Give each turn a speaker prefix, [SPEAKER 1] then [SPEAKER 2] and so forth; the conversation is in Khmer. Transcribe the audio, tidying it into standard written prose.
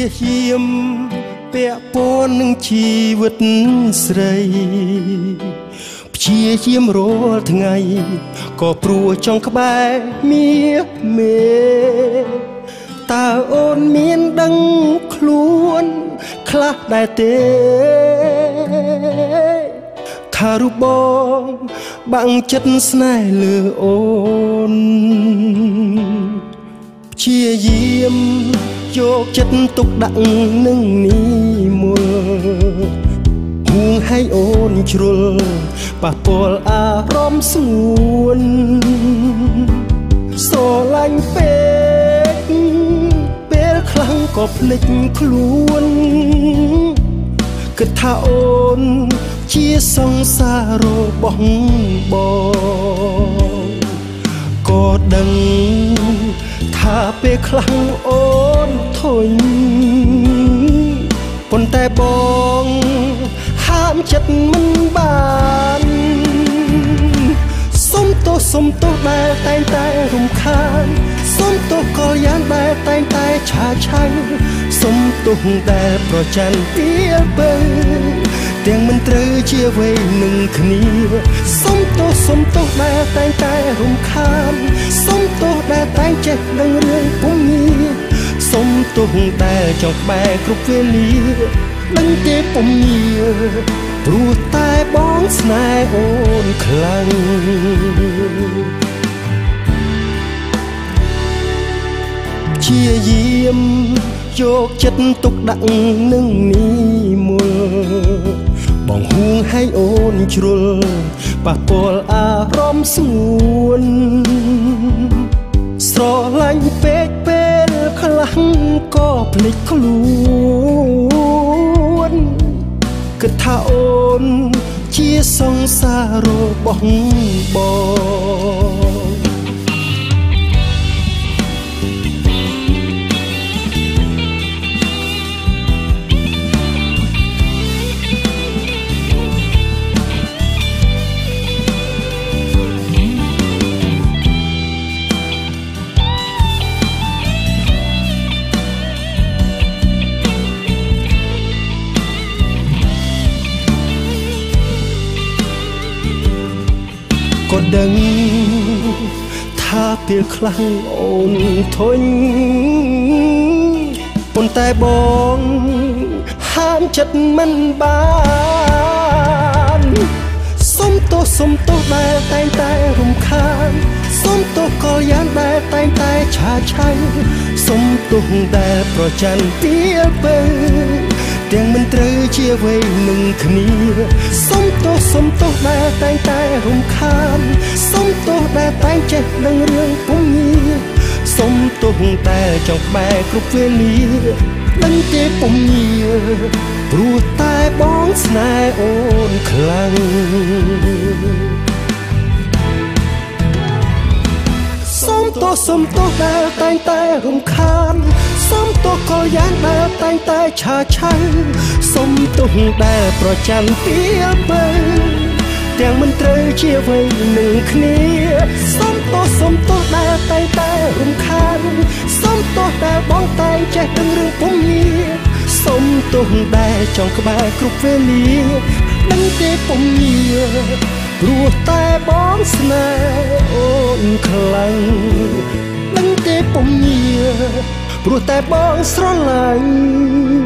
[SPEAKER 1] យាមពាក់ព័ន្ធនឹងជីវិតស្រីព្យាយាមរាល់ថ្ងៃក៏ព្រោះចង់ក្បែរមាសមេតើអូនមានដឹងខ្លួនខ្លះដែរទេថារូបបងបាំងចិត្តស្នេហ៍លើអូនព្យាយាមយកចិត្តទុកដាក់នឹងនេះមុលហួងឲ្យអូនជ្រុលប៉ះពាល់អារម្មណ៍ស្ងួនស្រឡាញ់ពេកពេលខ្លាំងក៏ភ្លេចខ្លួនគិតថាអូនជាសង្សាររបស់បងក៏ដឹងថាពេលខ្លាំងអូនធុញប៉ុន្តែបងហាមចិត្តមិនបានសុំទោសដែលតែងតែរំខានសុំទោសក៏យ៉ាងដែលតែងតែឆាឆាញ់សុំទោសដែលប្រច័ណ្ឌពីបើទាំងមិនត្រូវជាវ័យនឹងគ្នាសុំទោសដែលតែងតែរំខានសុំទោសដែលតែងចេះដឹងរឿងពុំងារសុំទោសដែលចង់ក្បែរគ្រប់វេលាដឹងទេពុំងារព្រោះតែបងស្នេហ៍អូនខ្លាំងព្យាយាមយកចិត្តទុកដាក់នឹងនេះមុលបងហួងឲ្យអូនជ្រុលប៉ះពាល់អារម្មណ៍ស្ងួនស្រឡាញ់ពេកពេលខ្លាំងក៏ភ្លេចខ្លួនគិតថាអូនជាសង្សាររបស់បងក៏ដឹងថាពេលខ្លាំងអូនធុញប៉ុន្តែបងហាមចិត្តមិនបានសុំទោសដែលតែងតែរំខានសុំទោសក៏យ៉ាងដែលតែងតែឆាឆាញ់សុំទោសដែលប្រច័ណ្ឌពីបើទាំងមិនត្រូវជាវ័យនឹងគ្នាសុំទោសដែលតែងតែរំខានសុំទោសដែលតែងចេះដឹងរឿងពុំងារសុំទោសដែលចង់ក្បែរគ្រប់វេលាដឹងទេពុំងារព្រោះតែបងស្នេហ៍អូនខ្លាំងសុំទោសដែលតែងតែរំខានសុំទោសក៏យ៉ាងដែលតែងតែឆាឆាញ់សុំទោសដែលប្រច័ណ្ឌពីបើទាំងមិនត្រូវជាវ័យនឹងគ្នាសុំទោសដែលតែងតែរំខានសុំទោសដែលបងតែងចេះដឹងរឿងពុំងារសុំទោសដែលចង់ក្បែរគ្រប់វេលាដឹងទេពុំងារព្រោះតែបងស្នេហ៍អូនខ្លាំងដឹងទេពុំងារព្រោះតែបងស្រឡាញ់